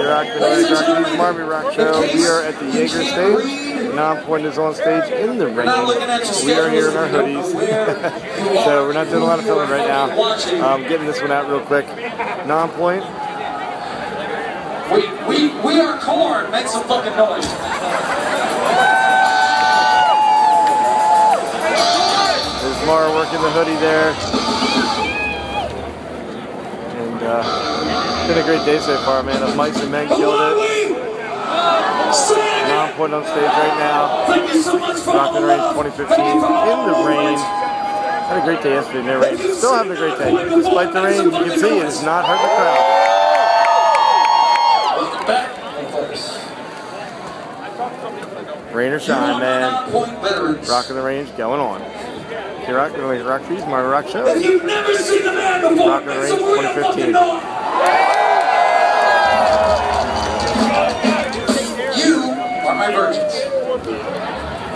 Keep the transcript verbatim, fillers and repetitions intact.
rock the night, rock the Marmy Rock Show. We are at the Jaeger stage. Nonpoint is on stage in the rain. We are here in our hoodies. So we're not doing a lot of filming right now. Um, getting this one out real quick. Nonpoint. We, we, we are corn. Make some fucking noise. There's MARR working the hoodie there. And uh, it's been a great day so far, man. The mics and men killed it. Nonpoint on stage right now. Rock the Range twenty fifteen in the rain. Had a great day yesterday in the rain. Still having a great day. Despite the rain, you can see it is not hurting the crowd. Rain or shine, man. Rocking the Range going on. Here, Rock the Range, Rock Trees, my Rock Show. You've never seen the man before. Rocking the Range twenty fifteen. You are my virgins.